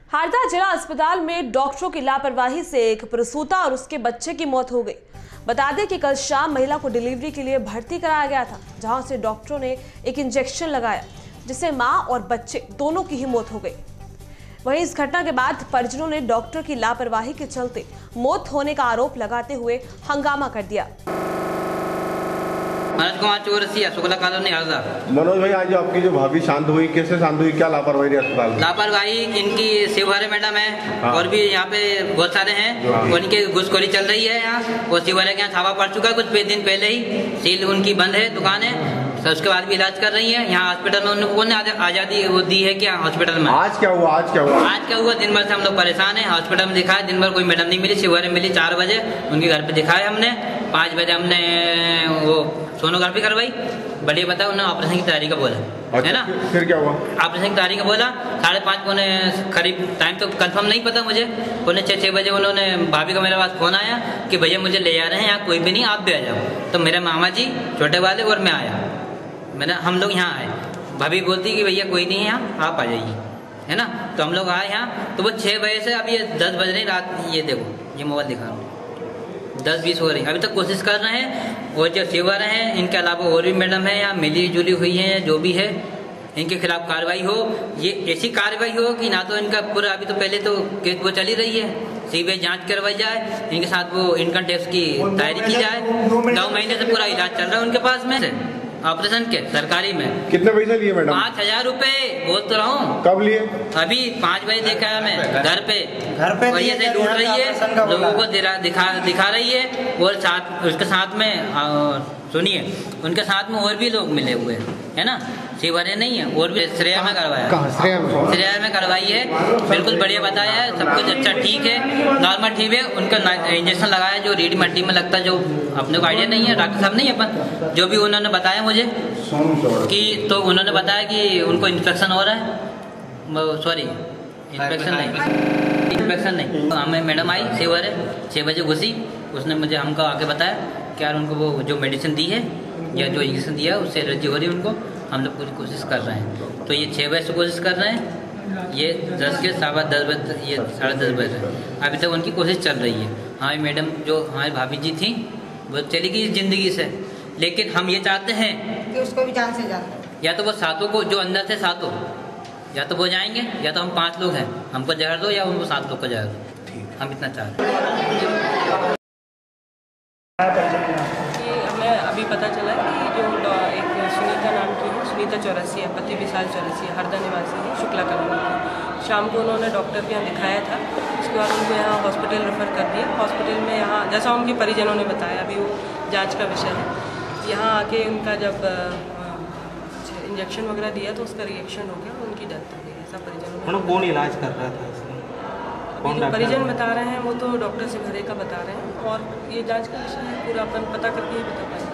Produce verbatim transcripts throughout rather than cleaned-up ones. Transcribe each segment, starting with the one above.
हरदा जिला अस्पताल में डॉक्टरों की लापरवाही से एक प्रसूता और उसके बच्चे की मौत हो गई। बता दें कि कल शाम महिला को डिलीवरी के लिए भर्ती कराया गया था, जहां से डॉक्टरों ने एक इंजेक्शन लगाया जिससे मां और बच्चे दोनों की ही मौत हो गई। वहीं इस घटना के बाद परिजनों ने डॉक्टर की लापरवाही के चलते मौत होने का आरोप लगाते हुए हंगामा कर दिया। मनोज कुमार चौरसिया, शुक्ला कॉलोनी, हरदा। मनोज भाई, आज आपकी जो भाभी शांत हुई, कैसे शांत हुई, क्या लापरवाही रही अस्पताल में? लापरवाही इनकी शिवहरे मैडम है। हाँ। और भी यहाँ पे बहुत सारे हैं। हाँ। उनके घुसखोरी चल रही है यहाँ, और शिवहरे के यहाँ छापा पड़ चुका है कुछ दिन पहले ही। सील उनकी बंद है दुकान है, तो उसके बाद भी इलाज कर रही है। यहाँ हॉस्पिटल में उन्होंने आजादी वो दी है क्या हॉस्पिटल में? आज क्या हुआ? आज क्या हुआ? आज क्या हुआ, दिन भर से हम लोग परेशान हैं। हॉस्पिटल में दिखाया, दिन भर कोई मैडम नहीं मिली। शिवहरे मिली चार बजे, उनके घर पे दिखाया हमने। पाँच बजे हमने वो सोनोग्राफी करवाई। बढ़िया बताया, उन्होंने ऑपरेशन की तैयारी का बोला। अच्छा, है ना? फिर क्या हुआ? ऑपरेशन की तैयारी का बोला। साढ़े पाँच पौने करीब, टाइम तो कंफर्म नहीं पता मुझे, पौने छः छः बजे उन्होंने भाभी का मेरे पास फोन आया कि भैया मुझे ले जा रहे हैं, यहाँ कोई भी नहीं, आप भी आ जाओ। तो मेरे मामा जी छोटे वाले और मैं आया, मैंने हम लोग यहाँ आए। भाभी बोलती कि भैया कोई नहीं है यहाँ, आप आ जाइए, है ना? तो हम लोग आए यहाँ। तो वो छः बजे से अब ये दस बज रही रात। ये देखो, ये मोबाइल दिखा रहा हूँ, दस बीस हो रही। अभी तक कोशिश कर रहे हैं। और जो शिवर हैं, इनके अलावा और भी मैडम है यहाँ मिली जुली हुई हैं, जो भी है इनके खिलाफ कार्रवाई हो। ये ऐसी कार्रवाई हो कि ना तो इनका पूरा, अभी तो पहले तो केस वो चली रही है, सीबीआई जांच करवाई जाए, इनके साथ वो इनकम टैक्स की तैयारी की जाए। नौ महीने से पूरा इलाज चल रहा है उनके पास में से, ऑपरेशन के सरकारी में। कितने पैसे लिए मैडम? पाँच हजार रूपए बोल तो रहा हूँ। कब लिए? अभी पाँच बजे देखा है मैं घर पे। घर पे और ये से लूट रही है, लोगों को दिखा दिखा रही है। और साथ उसके साथ में सुनिए, उनके साथ में और भी लोग मिले हुए हैं, है ना? शिवहरे नहीं है, और भी श्रेया में करवाया। कहाँ? श्रेया में? श्रेया में करवाई है। बिल्कुल बढ़िया बताया है, सब कुछ अच्छा ठीक है, नॉर्मल ठीक है। उनका इंजेक्शन लगाया जो रीढ़ मट्टी में लगता है, जो अपने को आइडिया नहीं है, डॉक्टर साहब नहीं अपन, जो भी उन्होंने बताया मुझे कि, तो उन्होंने बताया कि उनको इन्फेक्शन हो रहा है। सॉरी, इन्फेक्शन नहीं, इन्फेक्शन नहीं। हमें मैडम आई शिवहरे, छः बजे घुसी। उसने मुझे हमको आके बताया कि यार उनको वो जो मेडिसिन दी है या जो इंजेक्शन दिया है उससे एलर्जी हो रही है उनको। हम लोग पूरी कोशिश कर रहे हैं। तो ये छः बजे से कोशिश कर रहे हैं, ये दस के सवा दस बजे, ये साढ़े दस बजे अभी तक उनकी कोशिश चल रही है। हमारी मैडम जो हमारी भाभी जी थी वो चली गई ज़िंदगी से, लेकिन हम ये चाहते हैं कि उसको भी जान से जाता है। या तो वो सातों को, जो अंदर थे सातों, या तो वो जाएंगे, या तो हम पाँच लोग हैं, हमको जहर दो, या उनको सात लोग को जहर दो। हम इतना चाहते हैं। ये हमें अभी पता चला कि जो एक सुनीता नाम की है, सुनीता चौरसिया, पति विशाल चौरसिया, हरदा निवासी है, शुक्ला कॉलोनी की। शाम को उन्होंने डॉक्टर के यहाँ दिखाया था, उसके बाद उनको यहाँ हॉस्पिटल रेफर कर दिया। हॉस्पिटल में यहाँ, जैसा उनके परिजनों ने बताया, अभी वो जांच का विषय है। यहाँ आके उनका जब इंजेक्शन वगैरह दिया तो उसका रिएक्शन हो गया, उनकी डेथ हो गई। ऐसा परिजनों ने। कौन इलाज कर रहा था इसमें? जो परिजन बता रहे हैं वो तो डॉक्टर शिवहरे का बता रहे हैं, और ये जांच का विषय है, पूरा अपन पता करके ही बता पाएंगे।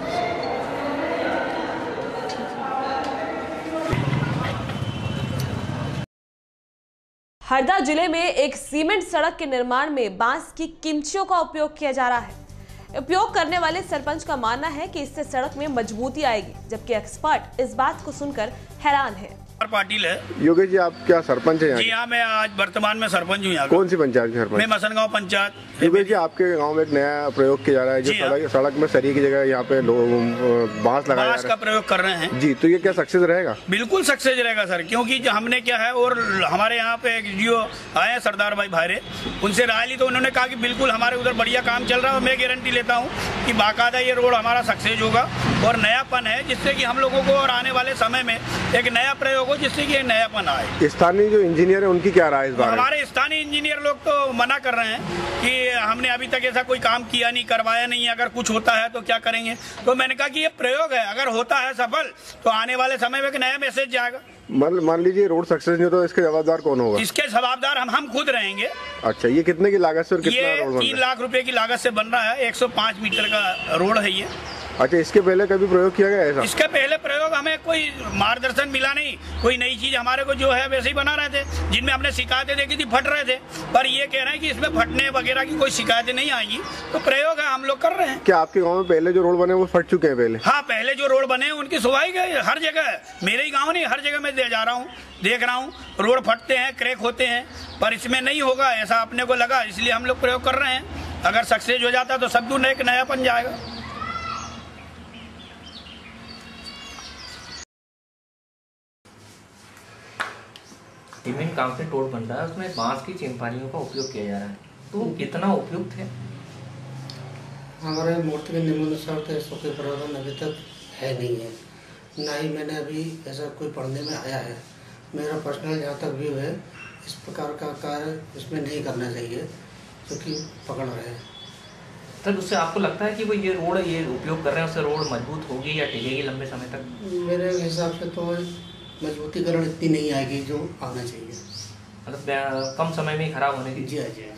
हरदा जिले में एक सीमेंट सड़क के निर्माण में बांस की किमचियों का उपयोग किया जा रहा है। उपयोग करने वाले सरपंच का मानना है कि इससे सड़क में मजबूती आएगी, जबकि एक्सपर्ट इस बात को सुनकर हैरान है। पाटिल है। योगेश जी, आप क्या सरपंच हैं यहाँ? जी हाँ, मैं आज वर्तमान में सरपंच हूँ यहाँ। कौन सी पंचायत के सरपंच? मैं मसनगांव पंचायत। योगेश जी, आपके गांव में एक नया प्रयोग किया जा रहा है, जो सड़क सड़क में सरिये की जगह यहाँ पे बांस लगाया बांस का प्रयोग कर रहे हैं। जी, तो ये क्या सक्सेस रहेगा? बिल्कुल सक्सेस रहेगा सर, क्योंकि हमने क्या है, और हमारे यहाँ पे एक जियो आए हैं सरदार भाई भारे, उनसे राय ली तो उन्होंने कहा कि बिल्कुल हमारे उधर बढ़िया काम चल रहा है। और मैं गारंटी लेता हूँ कि बाकायदा ये रोड हमारा सक्सेस होगा, और नयापन है, जिससे कि हम लोगों को और आने वाले समय में एक नया प्रयोग हो, जिससे कि एक नयापन आए। स्थानीय जो इंजीनियर है उनकी क्या राय इस बारे में? हमारे स्थानीय इंजीनियर लोग तो मना कर रहे हैं कि हमने अभी तक ऐसा कोई काम किया नहीं, करवाया नहीं, अगर कुछ होता है तो क्या करेंगे। तो मैंने कहा कि ये प्रयोग है, अगर होता है सफल तो आने वाले समय में एक नया मैसेज जाएगा। मान लीजिए रोड सक्सेस नहीं, तो इसके जवाबदार कौन होगा? इसके जवाबदार हम हम खुद रहेंगे। अच्छा, ये कितने की लागत से और कितना ये रोड? तीन लाख रुपए की लागत से बन रहा है। एक सौ पाँच मीटर का रोड है ये। अच्छा, इसके पहले कभी प्रयोग किया गया ऐसा? इसके पहले प्रयोग हमें कोई मार्गदर्शन मिला नहीं, कोई नई चीज हमारे को जो है वैसे ही बना रहे थे। जिनमें हमने शिकायतें देखी थी फट रहे थे, पर ये कह रहे हैं कि इसमें फटने वगैरह की कोई शिकायतें नहीं आएंगी। तो प्रयोग है, हम लोग कर रहे हैं। क्या आपके गांव में पहले जो रोड बने वो फट चुके हैं पहले? हाँ, पहले जो रोड बने उनकी सुवाई गई हर जगह, मेरे ही गाँव नहीं, हर जगह मैं जा रहा हूँ, देख रहा हूँ रोड फटते हैं, क्रैक होते हैं। पर इसमें नहीं होगा ऐसा अपने को लगा, इसलिए हम लोग प्रयोग कर रहे हैं। अगर सक्सेस हो जाता तो सब दूर एक नयापन जाएगा। सीमेंट काम से टोट बन रहा है, उसमें बांस की चिंपारियों का उपयोग किया जा रहा है, तो कितना उपयुक्त है? हमारे मूर्ति के नियमानुसार तो इसका कोई प्रावधान अभी तक है नहीं है, ना ही मैंने अभी ऐसा कोई पढ़ने में आया है। मेरा पर्सनल जहाँ तक व्यू है, इस प्रकार का कार्य इसमें नहीं करना चाहिए क्योंकि पकड़ रहे हैं। तब उससे आपको लगता है कि वो ये रोड ये उपयोग कर रहे हैं उससे रोड मजबूत होगी या टिकेगी लंबे समय तक? मेरे हिसाब से तो मजबूतीकरण इतनी नहीं आएगी जो आना चाहिए, मतलब कम समय में ही खराब होने की। जी हाँ जी हाँ।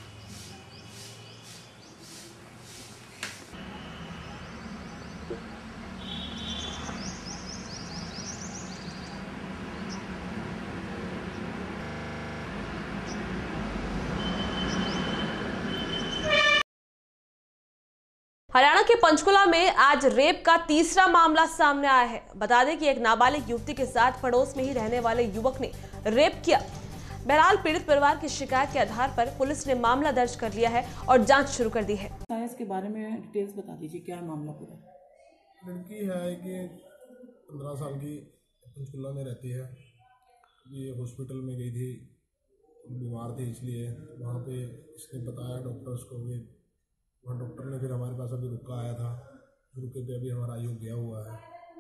हरियाणा के पंचकुला में आज रेप का तीसरा मामला सामने आया है। बता दें कि एक नाबालिग युवती के साथ पड़ोस में ही रहने वाले युवक ने रेप किया। बहरहाल पीड़ित परिवार की शिकायत के आधार पर पुलिस ने मामला दर्ज कर लिया है और जांच शुरू कर दी है। इसके बारे में डिटेल्स बता दीजिए, क्या है मामला पूरा? लड़की है कि पंद्रह साल की, पंचकुला में रहती है। ये हॉस्पिटल में गई थी, बीमार थी, इसलिए वहाँ पे इसने बताया डॉक्टर्स को भी। वहाँ डॉक्टर ने फिर हमारे पास अभी रुका आया था, रुके पे अभी हमारा आयोग गया हुआ है।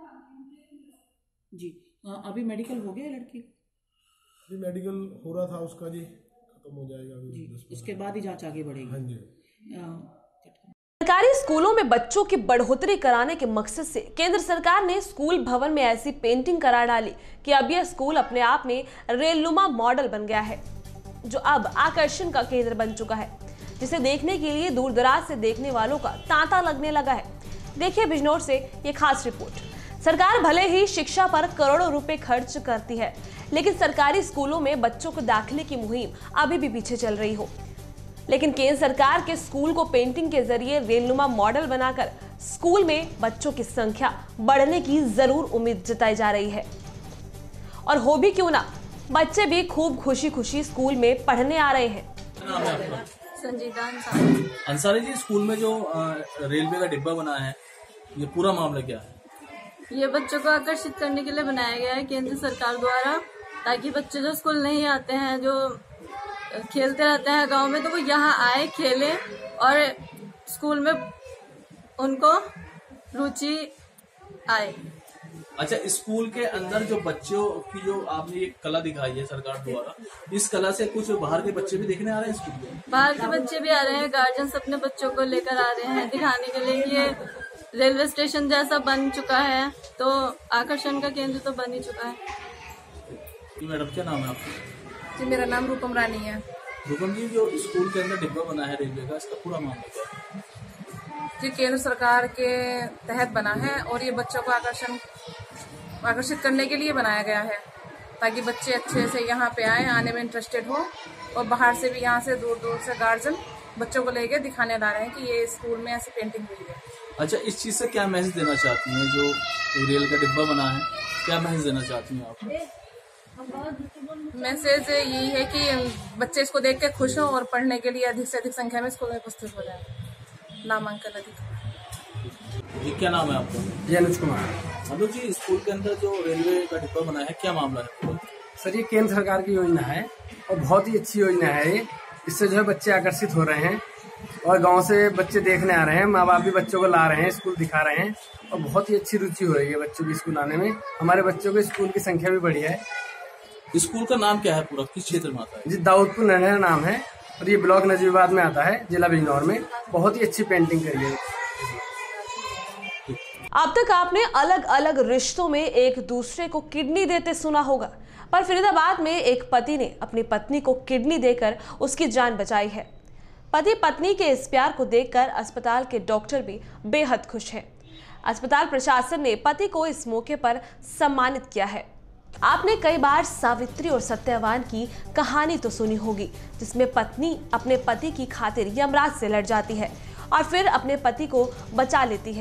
जी अभी मेडिकल हो गया लड़की? अभी मेडिकल हो रहा था उसका जी, खत्म हो जाएगा अभी जी, इसके बाद ही जांच आगे बढ़ेगी। हाँ जी। सरकारी स्कूलों में बच्चों की बढ़ोतरी कराने के मकसद से केंद्र सरकार ने स्कूल भवन में ऐसी पेंटिंग करा डाली कि अब यह स्कूल अपने आप में रेलनुमा मॉडल बन गया है, जो अब आकर्षण का केंद्र बन चुका है, जिसे देखने के लिए दूर दराज से देखने वालों का तांता लगने लगा है। देखिए बिजनौर से ये खास रिपोर्ट। सरकार भले ही शिक्षा पर करोड़ों रुपए खर्च करती है, लेकिन सरकारी स्कूलों में बच्चों को दाखिले की मुहिम अभी भी पीछे चल रही हो। लेकिन केंद्र सरकार के स्कूल को पेंटिंग के जरिए रेलनुमा मॉडल बनाकर स्कूल में बच्चों की संख्या बढ़ने की जरूर उम्मीद जताई जा रही है। और हो भी क्यों ना, बच्चे भी खूब खुशी खुशी स्कूल में पढ़ने आ रहे हैं। संजीदा अंसारी। अंसारी जी, स्कूल में जो रेलवे का डिब्बा बना है, ये पूरा मामला क्या है? ये बच्चों को आकर्षित करने के लिए बनाया गया है केंद्र सरकार द्वारा, ताकि बच्चे जो स्कूल नहीं आते हैं, जो खेलते रहते हैं गांव में, तो वो यहाँ आए, खेलें और स्कूल में उनको रुचि आए। अच्छा, स्कूल के अंदर जो बच्चों की जो आपने एक कला दिखाई है सरकार द्वारा, इस कला से कुछ बाहर के बच्चे भी देखने आ रहे हैं स्कूल में? बाहर के बच्चे भी आ रहे हैं, गार्जियंस अपने बच्चों को लेकर आ रहे हैं दिखाने के लिए कि ये रेलवे स्टेशन जैसा बन चुका है, तो आकर्षण का केंद्र तो बन ही चुका है। मैडम क्या नाम है आपका? जी मेरा नाम रूपम रानी है। रूपम जी, जो स्कूल के अंदर डिब्बा बना है रेलवे का, इसका पूरा मामला क्या है? जी केंद्र सरकार के तहत बना है और ये बच्चों को आकर्षण आकर्षित करने के लिए बनाया गया है, ताकि बच्चे अच्छे से यहाँ पे आए, आने में इंटरेस्टेड हो, और बाहर से भी यहाँ से दूर दूर से गार्जियन बच्चों को लेके दिखाने ला रहे हैं कि ये स्कूल में ऐसी पेंटिंग हुई है। अच्छा, इस चीज से क्या मैसेज देना चाहती हैं? जो रेल का डिब्बा बना है, क्या मैसेज देना चाहती हैं आप? मैसेज यही है कि बच्चे इसको देख के खुश हों और पढ़ने के लिए अधिक से अधिक संख्या में स्कूल में उपस्थित हो जाए, नामांकन अधिक। जी क्या नाम है आपका? जी अनुज कुमार। अनुज जी, स्कूल के अंदर जो रेलवे का डिब्बा बना है, क्या मामला है? सर ये केंद्र सरकार की योजना है और बहुत ही अच्छी योजना है ये। इससे जो है बच्चे आकर्षित हो रहे हैं और गांव से बच्चे देखने आ रहे हैं, माँ बाप भी बच्चों को ला रहे हैं, स्कूल दिखा रहे हैं और बहुत ही अच्छी रुचि हो रही है बच्चों की स्कूल आने में। हमारे बच्चों के स्कूल की संख्या भी बढ़ी है। स्कूल का नाम क्या है पूरा, किस क्षेत्र में आता है? जी दाऊदपुर नहर नाम है और ये ब्लॉक नजीबाबाद में आता है, जिला बिजनौर में। बहुत ही अच्छी पेंटिंग करी है। अब तक आपने अलग अलग रिश्तों में एक दूसरे को किडनी देते सुना होगा, पर फरीदाबाद में एक पति ने अपनी पत्नी को किडनी देकर उसकी जान बचाई है। पति पत्नी के इस प्यार को देखकर अस्पताल के डॉक्टर भी बेहद खुश हैं। अस्पताल प्रशासन ने पति को इस मौके पर सम्मानित किया है। आपने कई बार सावित्री और सत्यवान की कहानी तो सुनी होगी, जिसमें पत्नी अपने पति की खातिर यमराज से लड़ जाती है और फिर अपने पति को बचा लेती है।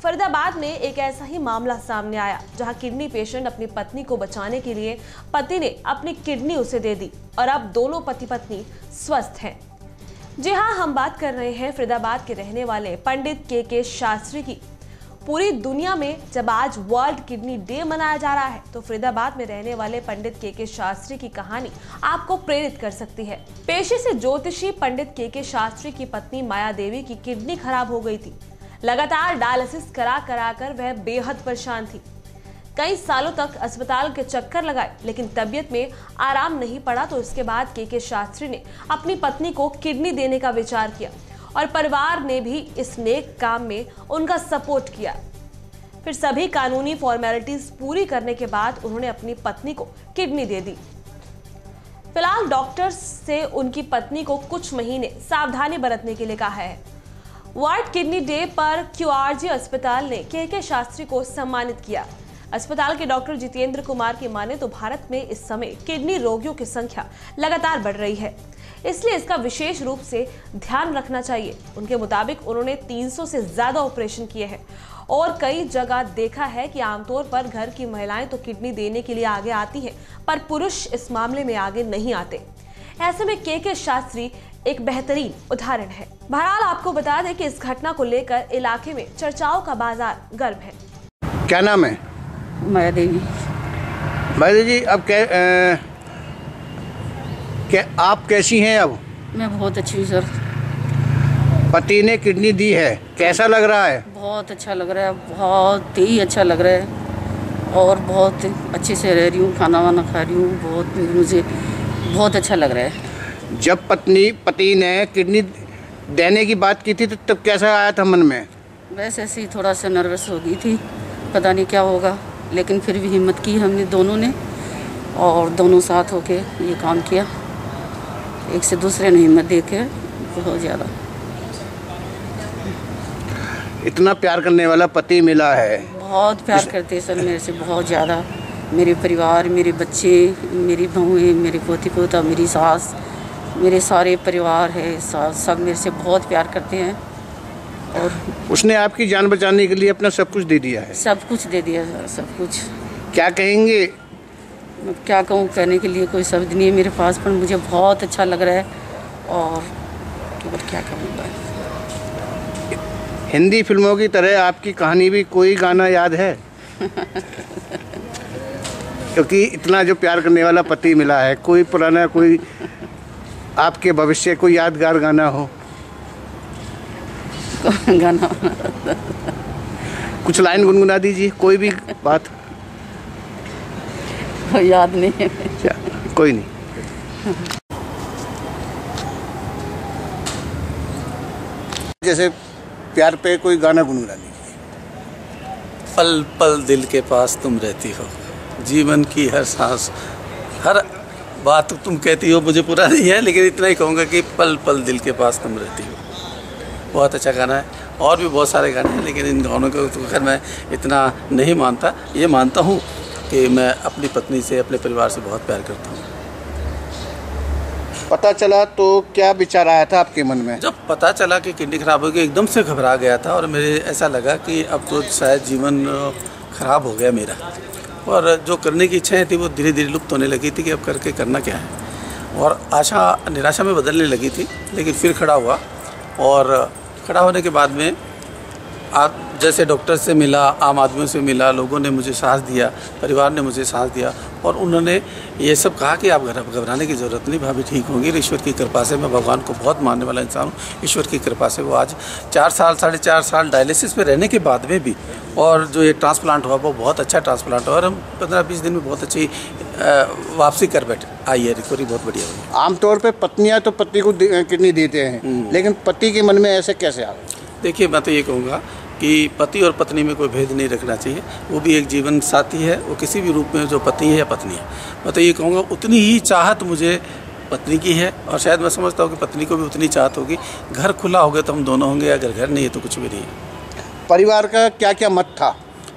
फरीदाबाद में एक ऐसा ही मामला सामने आया जहां किडनी पेशेंट अपनी पत्नी को बचाने के लिए पति ने अपनी किडनी उसे दे दी और अब दोनों पति पत्नी स्वस्थ हैं। जी हां, हम बात कर रहे हैं फरीदाबाद के रहने वाले पंडित के के शास्त्री की। पूरी दुनिया में जब आज वर्ल्ड किडनी डे मनाया जा रहा है तो फरीदाबाद में रहने वाले पंडित के के शास्त्री की कहानी आपको प्रेरित कर सकती है। पेशे से ज्योतिषी पंडित के के शास्त्री की पत्नी माया देवी की किडनी खराब हो गई थी। लगातार डायलिसिस करा करा कर वह बेहद परेशान थी। कई सालों तक अस्पताल के चक्कर लगाए लेकिन तबीयत में आराम नहीं पड़ा, तो इसके बाद के के शास्त्री ने अपनी पत्नी को किडनी देने का विचार किया और परिवार ने भी इस नेक काम में उनका सपोर्ट किया। फिर सभी कानूनी फॉर्मेलिटीज पूरी करने के बाद उन्होंने अपनी पत्नी को किडनी दे दी। फिलहाल डॉक्टर्स से उनकी पत्नी को कुछ महीने सावधानी बरतने के लिए कहा है। वर्ल्ड किडनी डे पर क्यूआरजी अस्पताल ने के के शास्त्री को सम्मानित किया। अस्पताल के डॉक्टर जितेंद्र कुमार की माने तो भारत में इस समय किडनी रोगियों की संख्या लगातार बढ़ रही है, इसलिए इसका विशेष रूप से ध्यान रखना चाहिए। उनके मुताबिक उन्होंने तीन सौ से ज्यादा ऑपरेशन किए हैं और कई जगह देखा है कि आमतौर पर घर की महिलाएं तो किडनी देने के लिए आगे आती हैं, पर पुरुष इस मामले में आगे नहीं आते। ऐसे में के के शास्त्री एक बेहतरीन उदाहरण है। बहरहाल आपको बता दें कि इस घटना को लेकर इलाके में चर्चाओं का बाजार गर्म है। क्या नाम है? माया देवी। माया देवी जी, अब कै, आ, क्या आप कैसी हैं अब? मैं बहुत अच्छी हूँ सर। पति ने किडनी दी है, कैसा लग रहा है? बहुत अच्छा लग रहा है, बहुत ही अच्छा लग रहा है और बहुत अच्छे से रह रही हूँ, खाना वाना खा रही हूँ, बहुत मुझे बहुत अच्छा लग रहा है। जब पत्नी पति ने किडनी देने की बात की थी तो तब कैसा आया था मन में? वैसे ऐसे ही थोड़ा सा नर्वस हो गई थी, पता नहीं क्या होगा, लेकिन फिर भी हिम्मत की हमने दोनों ने और दोनों साथ होके ये काम किया। एक से दूसरे ने हिम्मत दे के बहुत ज़्यादा। इतना प्यार करने वाला पति मिला है। बहुत प्यार करते हैं सर मेरे से, बहुत ज़्यादा। मेरे परिवार, मेरे बच्चे, मेरी बहुएं, मेरे पोती पोता, मेरी सास, मेरे सारे परिवार है, सब मेरे से बहुत प्यार करते हैं। और उसने आपकी जान बचाने के लिए अपना सब कुछ दे दिया है। सब कुछ दे दिया सर, सब कुछ। क्या कहेंगे? मैं क्या कहूँ, कहने के लिए कोई शब्द नहीं है मेरे पास, पर मुझे बहुत अच्छा लग रहा है और, और क्या कहूँगा। हिंदी फिल्मों की तरह आपकी कहानी भी कोई गाना याद है? क्योंकि इतना जो प्यार करने वाला पति मिला है, कोई पुराना, कोई आपके भविष्य कोई यादगार गाना हो? गाना कुछ लाइन गुनगुना दीजिए, कोई भी बात। याद नहीं है। कोई नहीं। जैसे प्यार पे कोई गाना गुनगुना दीजिए। पल पल दिल के पास तुम रहती हो, जीवन की हर सांस, हर बात तुम कहती हो, मुझे पूरा नहीं है लेकिन इतना ही कहूँगा कि पल पल दिल के पास तुम रहती हो। बहुत अच्छा गाना है। और भी बहुत सारे गाने हैं लेकिन इन गानों को तो खैर मैं इतना नहीं मानता। ये मानता हूँ कि मैं अपनी पत्नी से, अपने परिवार से बहुत प्यार करता हूँ। पता चला तो क्या विचार आया था आपके मन में? जब पता चला कि किडनी खराब हो गई, एकदम से घबरा गया था और मेरे ऐसा लगा कि अब तो शायद जीवन खराब हो गया मेरा, और जो करने की इच्छाएं थी वो धीरे धीरे लुप्त होने लगी थी कि अब करके करना क्या है, और आशा निराशा में बदलने लगी थी। लेकिन फिर खड़ा हुआ और खड़ा होने के बाद में आप जैसे डॉक्टर से मिला, आम आदमियों से मिला, लोगों ने मुझे साथ दिया, परिवार ने मुझे साथ दिया और उन्होंने ये सब कहा कि आप घबराने की ज़रूरत नहीं, भाभी ठीक होंगी। ईश्वर की कृपा से, मैं भगवान को बहुत मानने वाला इंसान हूँ, ईश्वर की कृपा से वो आज चार साल साढ़े चार साल डायलिसिस में रहने के बाद में भी, और जो ये ट्रांसप्लांट हुआ वो बहुत अच्छा ट्रांसप्लांट हुआ और हम पंद्रह बीस दिन में बहुत अच्छी वापसी कर बैठे आई है, रिकवरी बहुत बढ़िया हुई। आमतौर पर पत्नियाँ तो पति को किडनी देते हैं, लेकिन पति के मन में ऐसे कैसे आ गए? देखिए, मैं तो ये कहूँगा कि पति और पत्नी में कोई भेद नहीं रखना चाहिए। वो भी एक जीवन साथी है, वो किसी भी रूप में, जो पति है या पत्नी है। मैं तो ये कहूँगा उतनी ही चाहत मुझे पत्नी की है और शायद मैं समझता हूँ कि पत्नी को भी उतनी चाहत होगी। घर खुला हो गया तो हम दोनों होंगे, अगर घर नहीं है तो कुछ भी नहीं है। परिवार का क्या क्या मत था?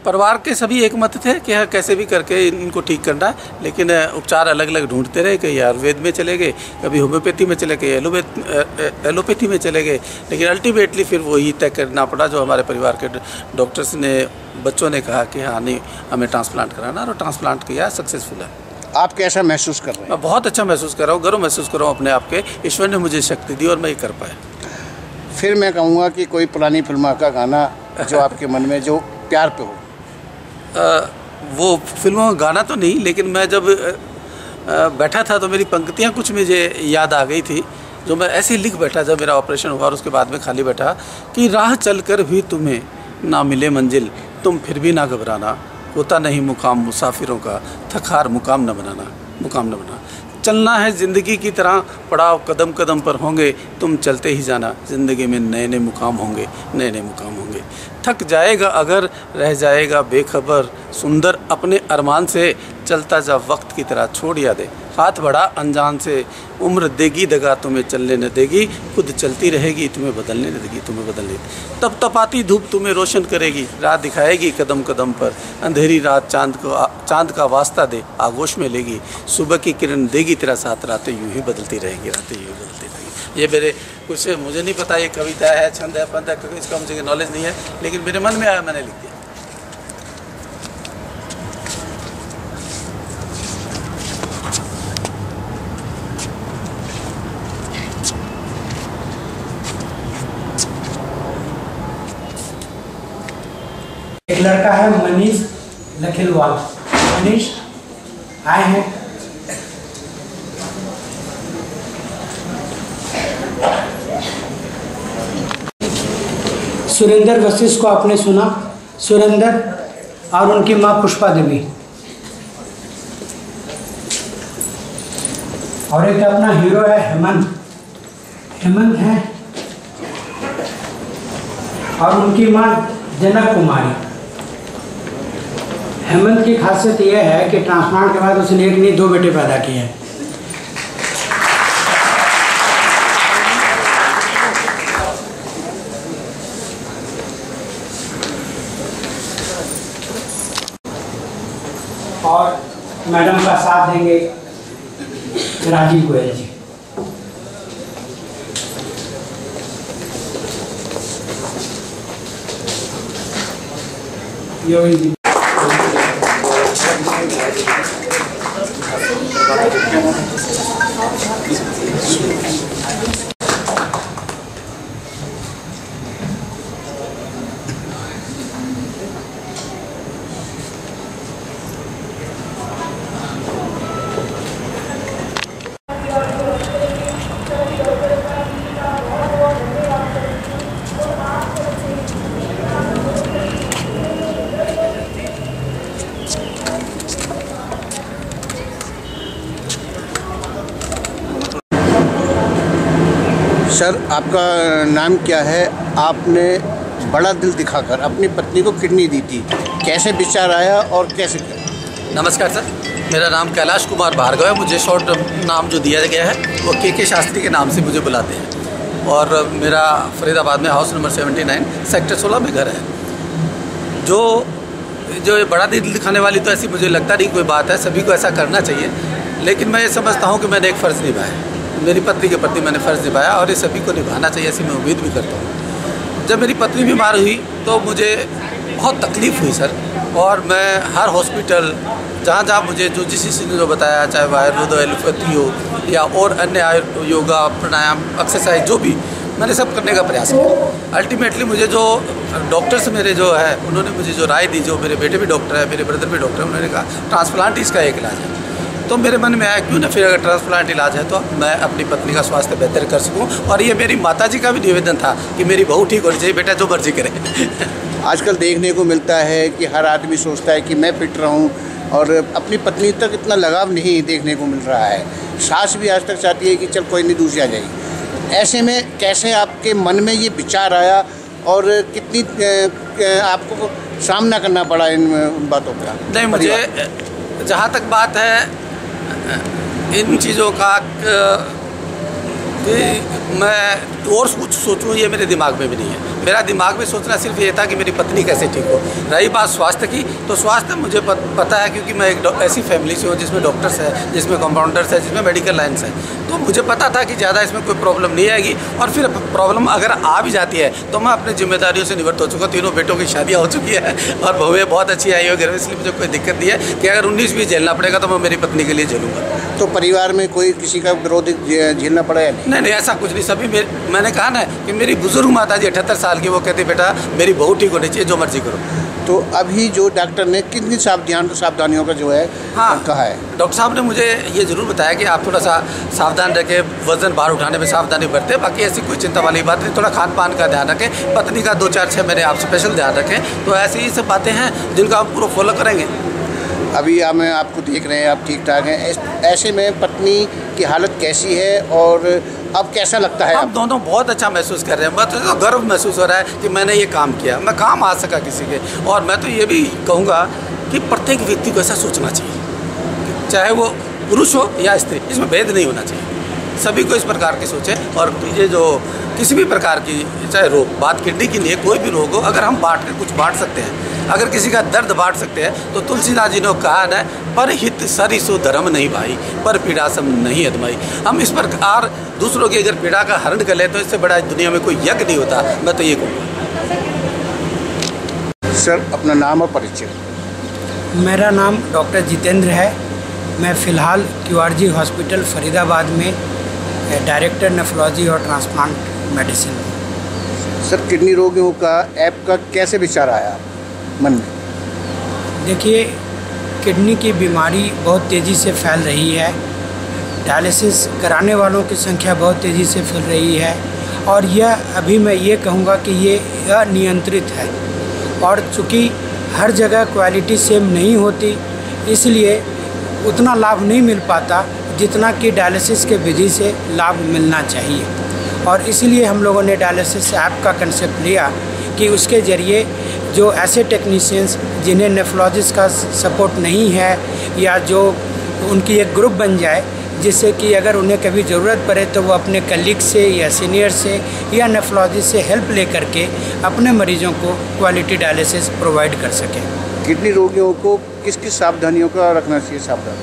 परिवार के सभी एक मत थे कि हाँ कैसे भी करके इनको ठीक करना है, लेकिन उपचार अलग अलग ढूंढते रहे। कहीं आयुर्वेद में चले गए, कभी होम्योपैथी में चले गए, एलोपैथ एलोपैथी में चले गए, लेकिन अल्टीमेटली फिर वही तय करना पड़ा जो हमारे परिवार के डॉक्टर्स ने, बच्चों ने कहा कि हाँ नहीं हमें ट्रांसप्लांट कराना, और ट्रांसप्लांट किया, सक्सेसफुल है। आप कैसा महसूस कर रहे हैं? मैं बहुत अच्छा महसूस कर रहा हूँ, गर्व महसूस कर रहा हूँ अपने आप के। ईश्वर ने मुझे शक्ति दी और मैं ये कर पाया। फिर मैं कहूँगा कि कोई पुरानी फिल्म का गाना जो आपके मन में जो प्यार पे हो। आ, वो फिल्मों का गाना तो नहीं, लेकिन मैं जब आ, बैठा था तो मेरी पंक्तियाँ कुछ मुझे याद आ गई थी, जो मैं ऐसे ही लिख बैठा जब मेरा ऑपरेशन हुआ और उसके बाद में खाली बैठा कि राह चलकर भी तुम्हें ना मिले मंजिल, तुम फिर भी ना घबराना, होता नहीं मुकाम मुसाफिरों का, थकार मुकाम न बनाना, मुकाम न बनाना। चलना है ज़िंदगी की तरह, पड़ाव कदम कदम पर होंगे, तुम चलते ही जाना, ज़िंदगी में नए नए मुकाम होंगे, नए नए मुकाम होंगे। थक जाएगा अगर रह जाएगा बेखबर, सुंदर अपने अरमान से, चलता जा वक्त की तरह छोड़ यादें, हाथ बढ़ा अनजान से, उम्र देगी दगा तुम्हें चलने न देगी, खुद चलती रहेगी तुम्हें बदलने न देगी, तुम्हें बदलने। तब तपाती धूप तुम्हें रोशन करेगी, रात दिखाएगी कदम कदम पर, अंधेरी रात चांद को चांद का वास्ता दे आगोश में लेगी, सुबह की किरण देगी तेरा साथ, रातें यूं ही बदलती रहेगी, रातें यूं ही बदलती रहेगी। ये मेरे कुछ, मुझे नहीं पता ये कविता है, छंद है, पंद है, क्योंकि इसका मुझे नॉलेज नहीं है, लेकिन मेरे मन में आया मैंने लिख दिया। एक लड़का है मनीष लखीलवाल। मनीष आए हैं। सुरेंद्र वशिष्ठ को आपने सुना, सुरेंद्र और उनकी मां पुष्पा देवी, और एक अपना हीरो है हेमंत, हेमंत है, और उनकी मां जनक कुमारी। हेमंत की खासियत यह है कि ट्रांसप्लांट के बाद उसने एक नहीं दो बेटे पैदा किए हैं। और मैडम का साथ देंगे राजीव गोयल जी। योगी जी सर, आपका नाम क्या है? आपने बड़ा दिल दिखाकर अपनी पत्नी को किडनी दी थी, कैसे विचार आया और कैसे किया? नमस्कार सर, मेरा नाम कैलाश कुमार भार्गव है। मुझे शॉर्ट नाम जो दिया गया है वो के के शास्त्री के नाम से मुझे बुलाते हैं, और मेरा फरीदाबाद में हाउस नंबर उन्यासी सेक्टर सोलह में घर है। जो जो ये बड़ा दिल दिखाने वाली तो ऐसी मुझे लगता नहीं कोई बात है, सभी को ऐसा करना चाहिए, लेकिन मैं ये समझता हूँ कि मैंने एक फ़र्ज़ निभाया, मेरी पत्नी के प्रति मैंने फ़र्ज़ निभाया, और ये सभी को निभाना चाहिए, ऐसी मैं उम्मीद भी करता हूँ। जब मेरी पत्नी बीमार हुई तो मुझे बहुत तकलीफ़ हुई सर, और मैं हर हॉस्पिटल जहाँ जहाँ मुझे जो जिस किसी ने जो बताया, चाहे वो आयुर्वेद हो, एलोपैथी हो, या और अन्य योगा, प्राणायाम, एक्सरसाइज, जो भी, मैंने सब करने का प्रयास किया। अल्टीमेटली मुझे जो डॉक्टर्स मेरे जो है उन्होंने मुझे जो राय दी, जो मेरे बेटे भी डॉक्टर है, मेरे ब्रदर भी डॉक्टर है, उन्होंने कहा ट्रांसप्लांट इसका एक इलाज है। तो मेरे मन में आया क्यों ना फिर अगर ट्रांसप्लांट इलाज है तो मैं अपनी पत्नी का स्वास्थ्य बेहतर कर सकूं, और ये मेरी माताजी का भी निवेदन था कि मेरी बहू ठीक होनी चाहिए, बेटा जो मर्जी करे। आजकल देखने को मिलता है कि हर आदमी सोचता है कि मैं फिट रहूं, और अपनी पत्नी तक इतना लगाव नहीं देखने को मिल रहा है। सास भी आज तक चाहती है कि चल कोई नहीं, दूसरी आ जाएगी। ऐसे में कैसे आपके मन में ये विचार आया, और कितनी आपको सामना करना पड़ा इन बातों का? नहीं, मुझे जहाँ तक बात है इन चीज़ों का कि मैं और कुछ सोचूं ये मेरे दिमाग में भी नहीं है। मेरा दिमाग में सोचना सिर्फ ये था कि मेरी पत्नी कैसे ठीक हो। रही बात स्वास्थ्य की, तो स्वास्थ्य मुझे पता है क्योंकि मैं एक ऐसी फैमिली से हूँ जिसमें डॉक्टर्स है, जिसमें कंपाउंडर्स है, जिसमें मेडिकल लाइन्स है, तो मुझे पता था कि ज़्यादा इसमें कोई प्रॉब्लम नहीं आएगी। और फिर प्रॉब्लम अगर आ भी जाती है तो मैं अपनी जिम्मेदारियों से निवृत्त हो चुका। तीनों बेटों की शादियाँ हो चुकी है और बहुएँ बहुत अच्छी आई हो घर में, इसलिए मुझे कोई दिक्कत नहीं है कि अगर उन्नीस भी झेलना पड़ेगा तो मैं मेरी पत्नी के लिए झेलूँगा। तो परिवार में कोई किसी का विरोध झेलना पड़ा है? नहीं नहीं, ऐसा कुछ नहीं। सभी मेरे, मैंने कहा ना कि मेरी बुजुर्ग माता जी अठहत्तर साल की, वो कहती बेटा मेरी बहू ठीक होनी चाहिए, जो मर्जी करो। तो अभी जो डॉक्टर ने कितनी सावधान सावधानियों का जो है हाँ कहा है? डॉक्टर साहब ने मुझे ये ज़रूर बताया कि आप थोड़ा सा सावधान रखें, वज़न बाहर उठाने में सावधानी बरतें, बाकी ऐसी कोई चिंता वाली बात नहीं। थोड़ा खान पान का ध्यान रखें, पत्नी का दो चार छः महीने आप स्पेशल ध्यान रखें। तो ऐसी ही सब बातें हैं जिनका आप पूरा फॉलो करेंगे। अभी हम आपको देख रहे हैं, आप ठीक ठाक हैं। ऐसे में पत्नी की हालत कैसी है और अब कैसा लगता है? हम दोनों बहुत अच्छा महसूस कर रहे हैं। मैं तो गर्व महसूस हो रहा है कि मैंने ये काम किया, मैं काम आ सका किसी के। और मैं तो ये भी कहूँगा कि प्रत्येक व्यक्ति को ऐसा सोचना चाहिए, चाहे वो पुरुष हो या स्त्री, इसमें भेद नहीं होना चाहिए। सभी को इस प्रकार की सोचें। और ये जो किसी भी प्रकार की चाहे रोग, बात किडनी की नहीं है, कोई भी रोग हो, अगर हम बांट के कुछ बांट सकते हैं, अगर किसी का दर्द बांट सकते हैं, तो तुलसीदास जी ने कहा है, पर हित सरिसो धर्म नहीं भाई, पर पीड़ा सम नहीं अदमाई। हम इस प्रकार दूसरों की अगर पीड़ा का हरण कर ले तो इससे बड़ा दुनिया में कोई यज्ञ नहीं होता। मैं तो ये कहूँगा। सर, अपना नाम और परिचय। मेरा नाम डॉक्टर जितेंद्र है। मैं फ़िलहाल क्यूआरजी हॉस्पिटल फरीदाबाद में डायरेक्टर नेफ्रोलॉजी और ट्रांसप्लांट मेडिसिन। सर, किडनी रोगियों का ऐप का कैसे विचार आया मन में? देखिए, किडनी की बीमारी बहुत तेज़ी से फैल रही है। डायलिसिस कराने वालों की संख्या बहुत तेज़ी से फैल रही है और यह अभी मैं ये कहूँगा कि ये अनियंत्रित है। और चूँकि हर जगह क्वालिटी सेम नहीं होती, इसलिए उतना लाभ नहीं मिल पाता जितना कि डायलिसिस के विधि से लाभ मिलना चाहिए। और इसलिए हम लोगों ने डायलिसिस ऐप का कंसेप्ट लिया कि उसके ज़रिए जो ऐसे टेक्नीशियंस जिन्हें नेफ्रोलॉजिस्ट का सपोर्ट नहीं है, या जो उनकी एक ग्रुप बन जाए जिससे कि अगर उन्हें कभी ज़रूरत पड़े तो वो अपने कलीग से या सीनियर से या नेफ्रोलॉजिस्ट से हेल्प ले करके अपने मरीजों को क्वालिटी डायलिसिस प्रोवाइड कर सकें। किडनी रोगियों को किस किस सावधानियों का रखना चाहिए? सावधान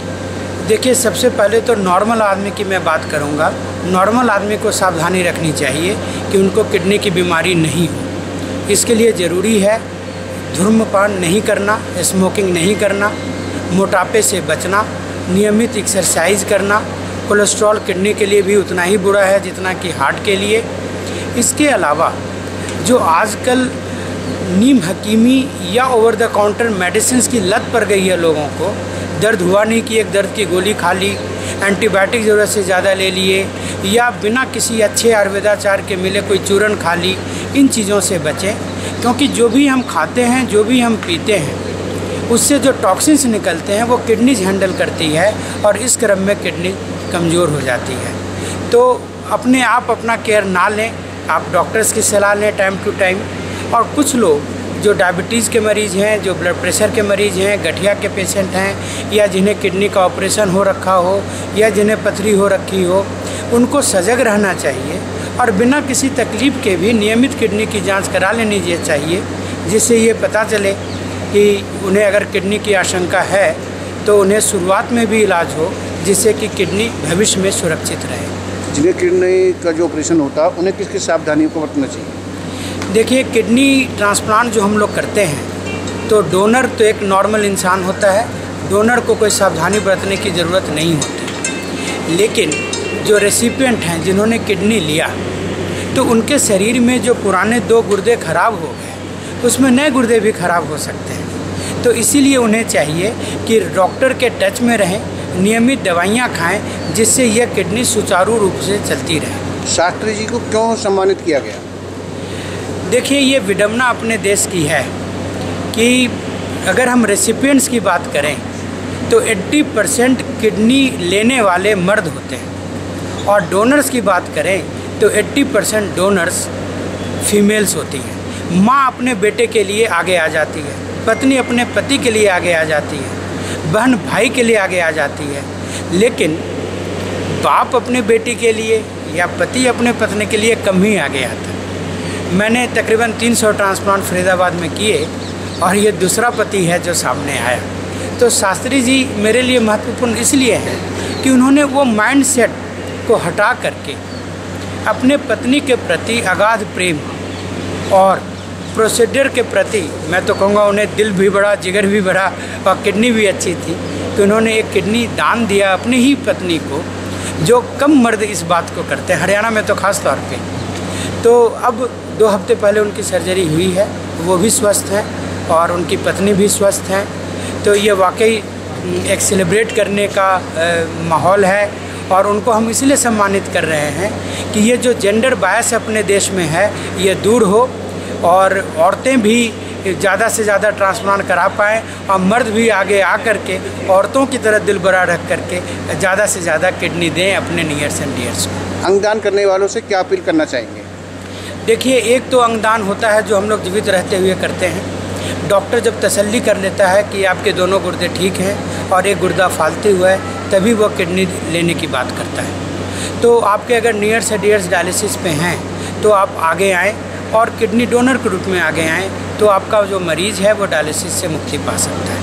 देखिए, सबसे पहले तो नॉर्मल आदमी की मैं बात करूंगा। नॉर्मल आदमी को सावधानी रखनी चाहिए कि उनको किडनी की बीमारी नहीं हो। इसके लिए ज़रूरी है धूम्रपान नहीं करना, स्मोकिंग नहीं करना, मोटापे से बचना, नियमित एक्सरसाइज करना। कोलेस्ट्रॉल किडनी के लिए भी उतना ही बुरा है जितना कि हार्ट के लिए। इसके अलावा जो आजकल नीम हकीमी या ओवर द काउंटर मेडिसिन की लत पड़ गई है लोगों को, दर्द हुआ नहीं कि एक दर्द की गोली खा ली, एंटीबायोटिक ज़रूरत से ज़्यादा ले लिए, या बिना किसी अच्छे आयुर्वेदाचार के मिले कोई चूरन खा ली, इन चीज़ों से बचें। क्योंकि जो भी हम खाते हैं, जो भी हम पीते हैं, उससे जो टॉक्सिन्स निकलते हैं वो किडनी हैंडल करती है और इस क्रम में किडनी कमज़ोर हो जाती है। तो अपने आप अपना केयर ना लें, आप डॉक्टर्स की सलाह लें टाइम टू टाइम। और कुछ लोग जो डायबिटीज़ के मरीज़ हैं, जो ब्लड प्रेशर के मरीज़ हैं, गठिया के पेशेंट हैं, या जिन्हें किडनी का ऑपरेशन हो रखा हो या जिन्हें पथरी हो रखी हो, उनको सजग रहना चाहिए और बिना किसी तकलीफ़ के भी नियमित किडनी की जांच करा लेनी चाहिए, जिससे ये पता चले कि उन्हें अगर किडनी की आशंका है तो उन्हें शुरुआत में भी इलाज हो, जिससे कि किडनी भविष्य में सुरक्षित रहे। जिन्हें किडनी का जो ऑपरेशन होता है उन्हें किस किस सावधानियों को बरतना चाहिए? देखिए, किडनी ट्रांसप्लांट जो हम लोग करते हैं तो डोनर तो एक नॉर्मल इंसान होता है, डोनर को कोई सावधानी बरतने की ज़रूरत नहीं होती। लेकिन जो रेसिपिएंट हैं जिन्होंने किडनी लिया, तो उनके शरीर में जो पुराने दो गुर्दे खराब हो गए, उसमें नए गुर्दे भी खराब हो सकते हैं। तो इसीलिए उन्हें चाहिए कि डॉक्टर के टच में रहें, नियमित दवाइयाँ खाएं, जिससे यह किडनी सुचारू रूप से चलती रहे। शास्त्री जी को क्यों सम्मानित किया गया? देखिए, ये विडंबना अपने देश की है कि अगर हम रेसिपिएंट्स की बात करें तो अस्सी परसेंट किडनी लेने वाले मर्द होते हैं, और डोनर्स की बात करें तो अस्सी परसेंट डोनर्स फीमेल्स होती हैं। माँ अपने बेटे के लिए आगे आ जाती है, पत्नी अपने पति के लिए आगे आ जाती है, बहन भाई के लिए आगे आ जाती है। लेकिन बाप अपने बेटी के लिए या पति अपने पत्नी के लिए कम ही आगे आता। मैंने तकरीबन तीन सौ ट्रांसप्लांट फरीदाबाद में किए और ये दूसरा पति है जो सामने आया। तो शास्त्री जी मेरे लिए महत्वपूर्ण इसलिए हैं कि उन्होंने वो माइंडसेट को हटा करके अपने पत्नी के प्रति अगाध प्रेम और प्रोसीजर के प्रति, मैं तो कहूँगा उन्हें दिल भी बड़ा, जिगर भी बड़ा और किडनी भी अच्छी थी कि उन्होंने एक किडनी दान दिया अपनी ही पत्नी को, जो कम मर्द इस बात को करते हैं हरियाणा में तो ख़ास तौर पे। तो अब दो हफ्ते पहले उनकी सर्जरी हुई है, वो भी स्वस्थ हैं और उनकी पत्नी भी स्वस्थ हैं। तो ये वाकई एक सेलिब्रेट करने का माहौल है और उनको हम इसलिए सम्मानित कर रहे हैं कि ये जो जेंडर बायस अपने देश में है ये दूर हो और औरतें भी ज़्यादा से ज़्यादा ट्रांसप्लांट करा पाएँ और मर्द भी आगे आ कर के औरतों की तरह दिल बड़ा रख करके ज़्यादा से ज़्यादा किडनी दें अपने नियर्स एंड डियर्स को। अंगदान करने वालों से क्या अपील करना चाहेंगे? देखिए, एक तो अंगदान होता है जो हम लोग जीवित रहते हुए करते हैं। डॉक्टर जब तसल्ली कर लेता है कि आपके दोनों गुर्दे ठीक हैं और एक गुर्दा फालतू हुआ है, तभी वो किडनी लेने की बात करता है। तो आपके अगर नियर्स एंड डियर्स डायलिसिस पे हैं तो आप आगे आएँ और किडनी डोनर के रूप में आगे आएँ, तो आपका जो मरीज़ है वो डायलिसिस से मुक्ति पा सकता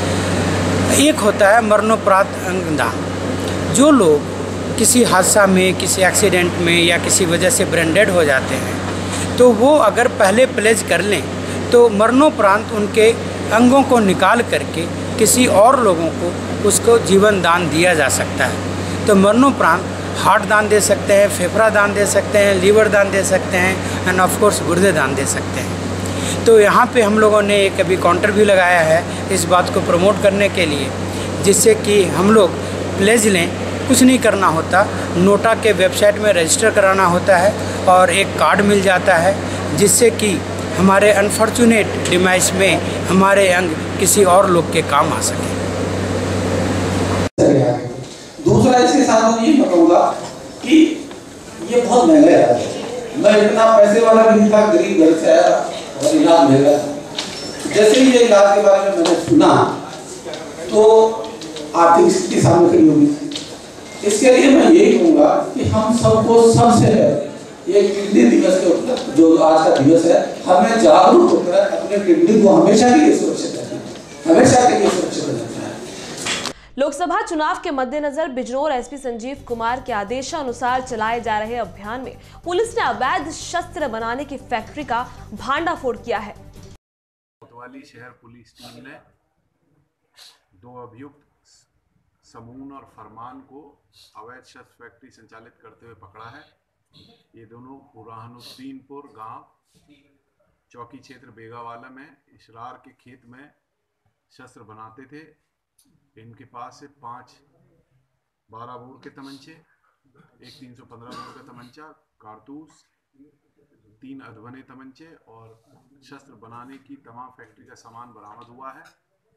है। एक होता है मरणोपरांत अंगदान। जो लोग किसी हादसा में, किसी एक्सीडेंट में या किसी वजह से ब्रेन डेड हो जाते हैं, तो वो अगर पहले प्लेज कर लें तो मरणोपरांत उनके अंगों को निकाल करके किसी और लोगों को उसको जीवन दान दिया जा सकता है। तो मरणोपरांत हार्ट दान दे सकते हैं, फेफड़ा दान दे सकते हैं, लीवर दान दे सकते हैं एंड ऑफ कोर्स गुर्दे दान दे सकते हैं। तो यहाँ पे हम लोगों ने एक अभी काउंटर भी लगाया है इस बात को प्रमोट करने के लिए, जिससे कि हम लोग प्लेज लें। कुछ नहीं करना होता, नोटा के वेबसाइट में रजिस्टर कराना होता है और एक कार्ड मिल जाता है जिससे कि हमारे अनफॉर्चुनेट डिवाइस में हमारे अंग किसी और लोग के काम आ सके। दूसरा इसके साथ मैं ये बताऊंगा कि ये बहुत महंगा है। मैं इतना पैसे वाला नहीं था, गरीब घर से आया और इलाज महंगा। जैसे ही ये इलाज के बारे में मैंने सुना तो आर्थिक स्थिति सामने खड़ी होगी। इसके लिए मैं यही कहूँगा कि हम सबको सबसे ये किडनी दिवस के जो आज का दिवस है, हमें जागरूक होकर अपने किडनी को हमेशा के लिए सुरक्षित रखना, हमेशा के लिए सुरक्षित रखना है। लोकसभा चुनाव के मद्देनजर बिजनौर एसपी संजीव कुमार के आदेशानुसार चलाए जा रहे अभियान में पुलिस ने अवैध शस्त्र बनाने की फैक्ट्री का भांडाफोड़ किया है। कोतवाली शहर पुलिस टीम ने दो अभियुक्त समून और फरमान को अवैध शस्त्र फैक्ट्री संचालित करते हुए पकड़ा है। ये दोनों बुरहानुद्दीनपुर गांव चौकी क्षेत्र बेगावाला में इशरार के खेत में शस्त्र बनाते थे। इनके पास से पांच बारह बोर के तमंचे, एक तीन सौ पंद्रह बोर का तमंचा, कारतूस, तीन अधबने तमंचे और शस्त्र बनाने की तमाम फैक्ट्री का सामान बरामद हुआ है।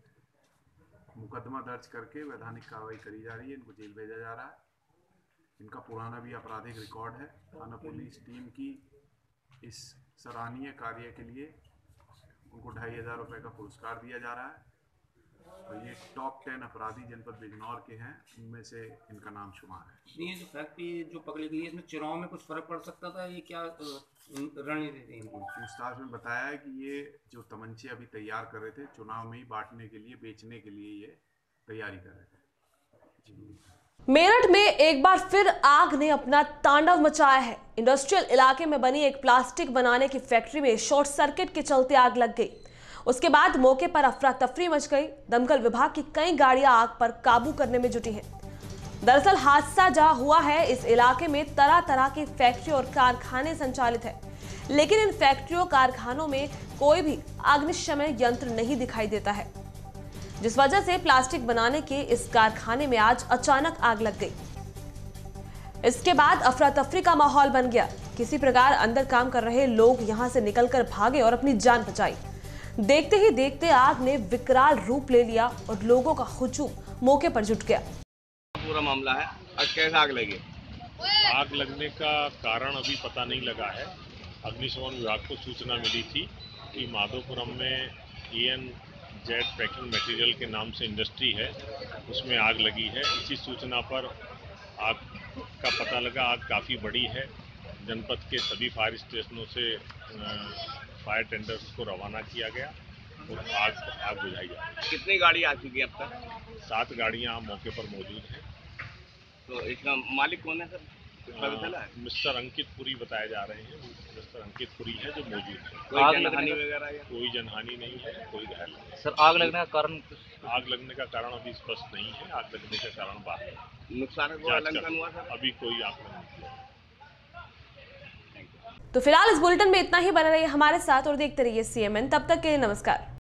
मुकदमा दर्ज करके वैधानिक कार्रवाई करी जा रही है। इनको जेल भेजा जा रहा है। इनका पुराना भी आपराधिक रिकॉर्ड है। थाना पुलिस टीम की इस सराहनीय कार्य के लिए उनको ढाई हजार रुपये का पुरस्कार दिया जा रहा है। तो ये टॉप टेन अपराधी जनपद बिजनौर के हैं, उनमें से इनका नाम शुमार है। ये जो फैक्ट्री जो पकड़ी गई है, इसमें चुनाव में कुछ फर्क पड़ सकता था, ये क्या रणनीति थी? पूछताछ में बताया है कि ये जो तमंचे अभी तैयार कर रहे थे, चुनाव में ही बांटने के लिए, बेचने के लिए ये तैयारी कर रहे थे। मेरठ में एक बार फिर आग ने अपना तांडव मचाया है। इंडस्ट्रियल इलाके में बनी एक प्लास्टिक बनाने की फैक्ट्री में शॉर्ट सर्किट के चलते आग लग गई। उसके बाद मौके पर अफरा तफरी मच गई। दमकल विभाग की कई गाड़ियां आग पर काबू करने में जुटी हैं। दरअसल हादसा जहां हुआ है, इस इलाके में तरह तरह की फैक्ट्री और कारखाने संचालित है, लेकिन इन फैक्ट्रियों कारखानों में कोई भी अग्निशमन यंत्र नहीं दिखाई देता है, जिस वजह से प्लास्टिक बनाने के इस कारखाने में आज अचानक आग लग गई। इसके बाद अफरा तफरी का माहौल बन गया। किसी प्रकार अंदर काम कर रहे लोग यहां से निकलकर भागे और अपनी जान बचाई। देखते ही देखते आग ने विकराल रूप ले लिया और लोगों का हुजूम मौके पर जुट गया। पूरा मामला है, आज कैसे आग लगी? आग लगने का कारण अभी पता नहीं लगा है। अग्निशमन विभाग को सूचना मिली थी कि माधोपुरम में E N Z packing material के नाम से इंडस्ट्री है, उसमें आग लगी है। इसी सूचना पर आग का पता लगा। आग काफ़ी बड़ी है। जनपद के सभी फायर स्टेशनों से फायर टेंडर्स को रवाना किया गया और आग आग बुझाई जा रही है। कितनी गाड़ी आ चुकी है अब तक? सात गाड़ियां मौके पर मौजूद हैं। तो इसका मालिक कौन है सर? पता चला है? मिस्टर अंकित पुरी बताए जा रहे हैं। मिस्टर अंकित पुरी है जो मौजूद है। कोई जनहानि वगैरह या? कोई जनहानि नहीं है, कोई घायल नहीं। सर आग लगने का कारण? आग लगने का कारण अभी स्पष्ट नहीं है। आग लगने का कारण बाहर है। नुकसान को आकलन हुआ सर? अभी कोई आकलन नहीं हुआ। तो फिलहाल इस बुलेटिन में इतना ही। बने रहिए हमारे साथ और देखते रहिए सीएमएन। तब तक के लिए नमस्कार।